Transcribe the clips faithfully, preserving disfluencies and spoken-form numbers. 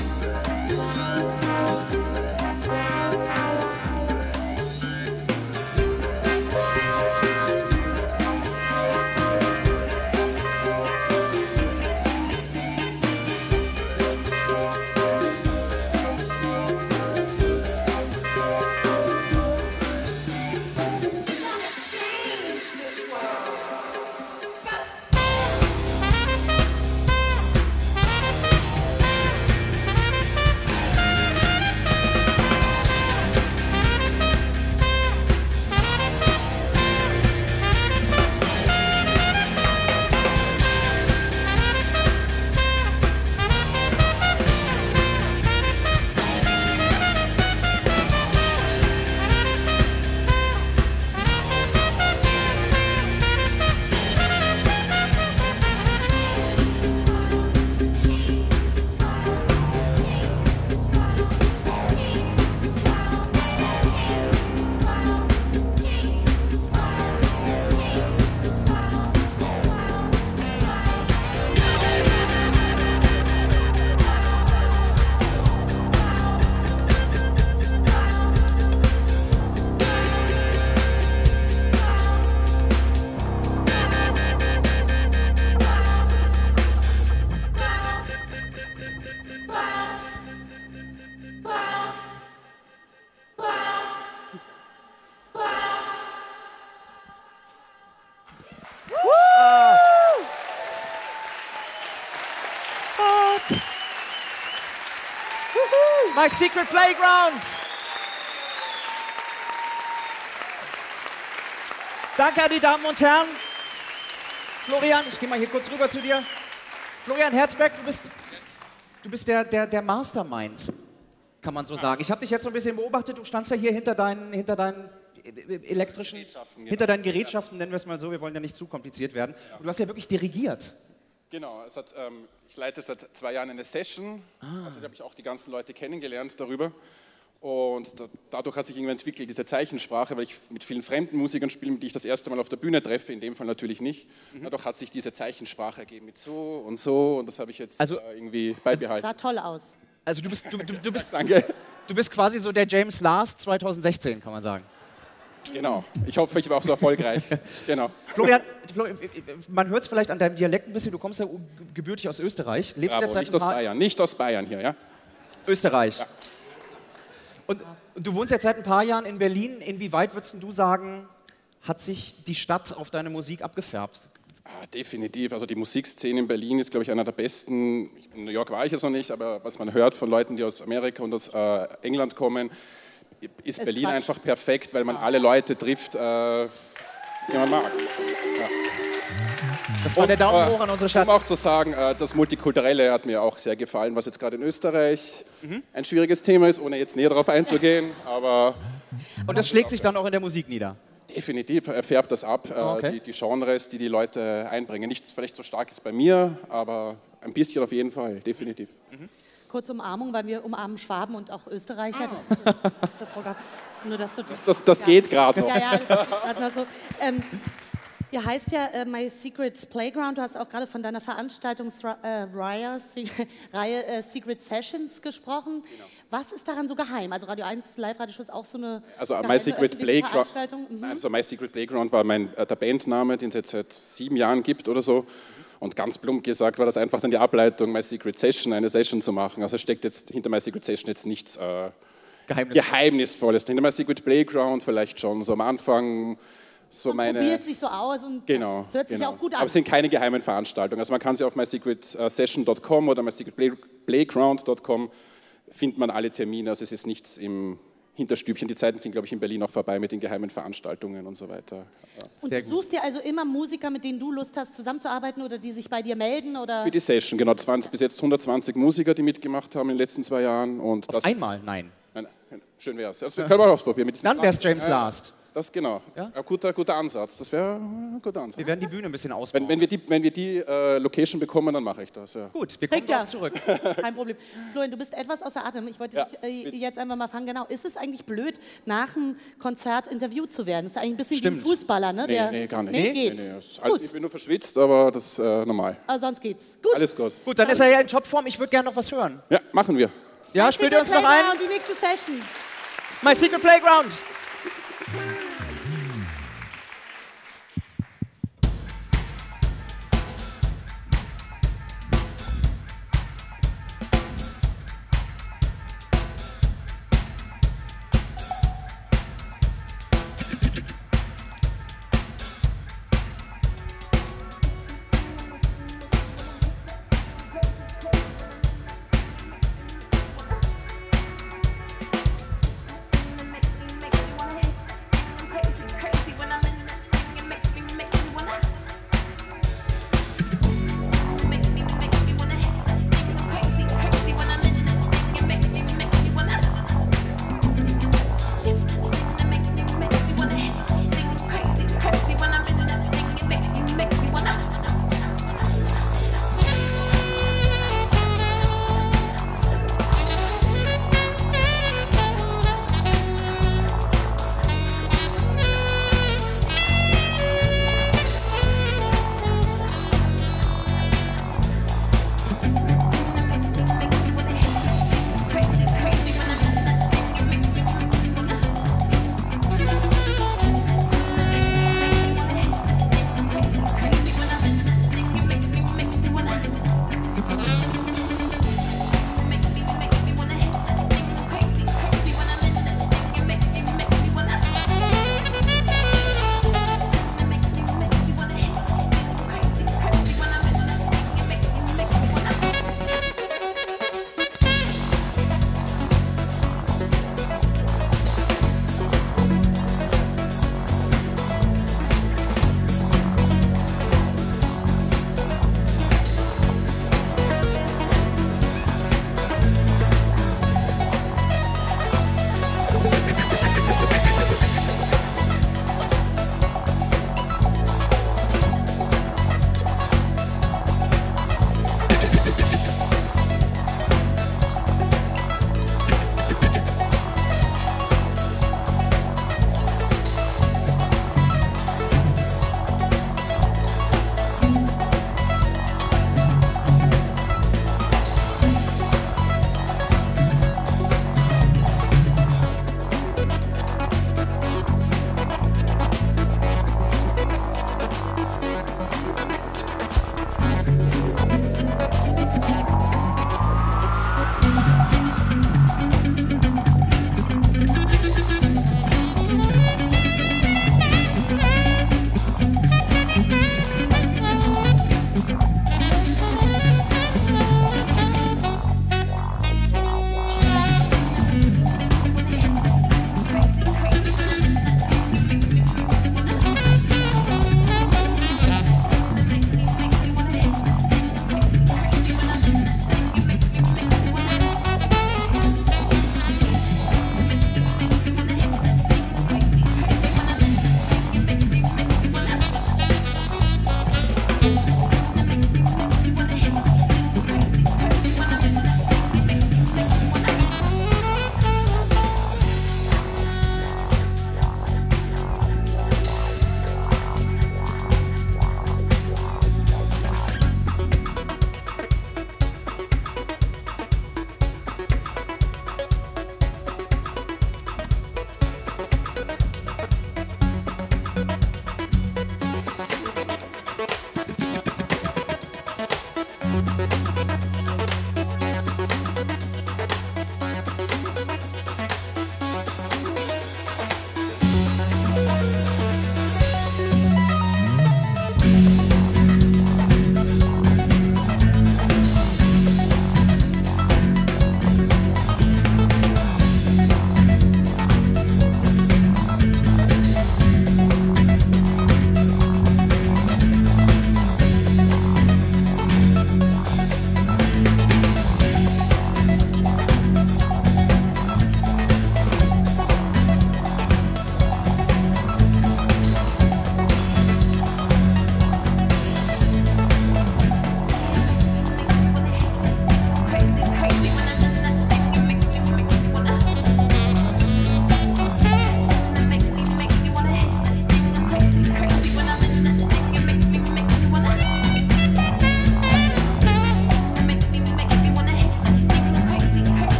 My Secret Playground. Danke an die Damen und Herren. Florian, ich gehe mal hier kurz rüber zu dir. Florian Herzberg, du bist, du bist der, der, der Mastermind, kann man so sagen. Ich habe dich jetzt so ein bisschen beobachtet, du standst ja hier hinter deinen, hinter deinen elektrischen, Gerätschaften, hinter genau. deinen Gerätschaften, nennen wir es mal so, wir wollen ja nicht zu kompliziert werden. Ja. Und du hast ja wirklich dirigiert. Genau, es hat, ähm, ich leite seit zwei Jahren eine Session, Ah. also da habe ich auch die ganzen Leute kennengelernt darüber. Und da, dadurch hat sich irgendwie entwickelt, diese Zeichensprache, weil ich mit vielen fremden Musikern spiele, die ich das erste Mal auf der Bühne treffe, in dem Fall natürlich nicht. Mhm. Dadurch hat sich diese Zeichensprache ergeben mit so und so und das habe ich jetzt also, äh, irgendwie beibehalten. Sah toll aus. Also du bist, du, du, du bist, Danke. Du bist quasi so der James Last zwanzig sechzehn, kann man sagen. Genau, ich hoffe, ich war auch so erfolgreich. Genau. Florian, Florian man hört es vielleicht an deinem Dialekt ein bisschen, du kommst ja gebürtig aus Österreich. Lebst Bravo, jetzt seit nicht ein aus paar Bayern, nicht aus Bayern hier, ja? Österreich. Ja. Und, und du wohnst jetzt seit ein paar Jahren in Berlin. Inwieweit würdest du sagen, hat sich die Stadt auf deine Musik abgefärbt? Ah, definitiv. Also die Musikszene in Berlin ist, glaube ich, einer der besten. In New York war ich jetzt noch nicht, aber was man hört von Leuten, die aus Amerika und aus äh, England kommen, ist, ist Berlin Quatsch. Einfach perfekt, weil man alle Leute trifft, äh, die man mag. Ja. Das war und, der Daumen äh, hoch an unsere Stadt. Um auch zu sagen, äh, das Multikulturelle hat mir auch sehr gefallen, was jetzt gerade in Österreich mhm. ein schwieriges Thema ist, ohne jetzt näher darauf einzugehen. Aber und das schlägt sich dann auch in der Musik nieder? Definitiv färbt das ab, oh, okay. die, die Genres, die die Leute einbringen. Nicht vielleicht so stark jetzt bei mir, aber ein bisschen auf jeden Fall, definitiv. Mhm. Kurze Umarmung, weil wir umarmen Schwaben und auch Österreicher. Das ist, das ist das Programm. Das, nur, dass du das, das, das ja. geht gerade noch. Ja, ja, das geht gerade noch so. Ähm, ja, heißt ja äh, My Secret Playground. Du hast auch gerade von deiner Veranstaltungsreihe äh, äh, Secret Sessions gesprochen. Genau. Was ist daran so geheim? Also Radio eins Live-Radio-Show ist auch so eine also, My Secret Playground, mhm. also My Secret Playground war mein, äh, der Bandname, den es jetzt seit sieben Jahren gibt oder so. Und ganz plump gesagt war das einfach dann die Ableitung, My Secret Session, eine Session zu machen. Also steckt jetzt hinter My Secret Session jetzt nichts äh, Geheimnisvolles. Geheimnisvolles. Hinter My Secret Playground vielleicht schon so am Anfang. So man meine, probiert sich so aus und genau, es hört sich genau. auch gut an. Aber es sind keine geheimen Veranstaltungen. Also man kann sie auf my secret session dot com oder my secret playground dot com findet man alle Termine. Also es ist nichts im Hinterstübchen. Die Zeiten sind, glaube ich, in Berlin auch vorbei mit den geheimen Veranstaltungen und so weiter. Ja. Und Sehr du suchst gut. dir also immer Musiker, mit denen du Lust hast, zusammenzuarbeiten oder die sich bei dir melden? Oder? Für die Session, genau. zwanzig, bis jetzt hundertzwanzig Musiker, die mitgemacht haben in den letzten zwei Jahren. Und auf das einmal? Nein. Nein, nein, schön wäre es. Das können wir ausprobieren. Mit Dann wäre es James Last. Das genau. Ja? Ein guter, guter Ansatz. Das wäre ein guter Ansatz. Wir werden die Bühne ein bisschen ausbauen. Wenn, wenn wir die, wenn wir die äh, Location bekommen, dann mache ich das. Ja. Gut, wir kommen Kriegt er. darauf zurück. Kein Problem. Florian, du bist etwas außer Atem. Ich wollte Ja, dich äh, Witz. jetzt einfach mal fragen, genau, ist es eigentlich blöd, nach einem Konzert interviewt zu werden? Das ist eigentlich ein bisschen Stimmt. wie ein Fußballer, ne? Nee, Der, nee, gar nicht. Nee, Nee, geht. nee, das- also Gut, ich bin nur verschwitzt, aber das ist äh, normal. aber sonst geht's. Gut. Alles gut. Gut, dann ist er ja in Topform. Ich würde gerne noch was hören. Ja, machen wir. Ja, spielt ihr uns noch ein? Und die nächste Session. My Secret Playground. Make you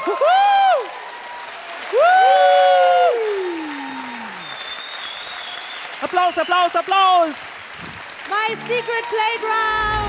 Applaus, Applaus, Applaus! My Secret Playground!